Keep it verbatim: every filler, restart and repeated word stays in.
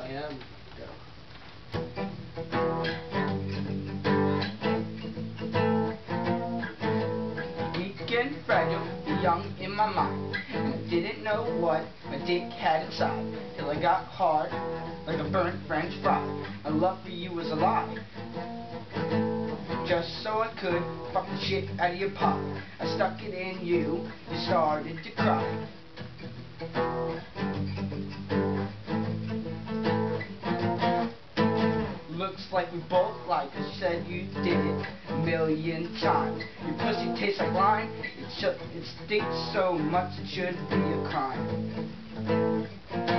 I am. Go. Weak and fragile, young in my mind, and I didn't know what my dick had inside, till I got hard like a burnt French fry. My love for you was a lie, just so I could fuck the shit out of your pie. I stuck it in you, you started to cry. Looks like we both like it, said you did it a million times. Your pussy tastes like lime, it, sh it stinks so much it should be a crime.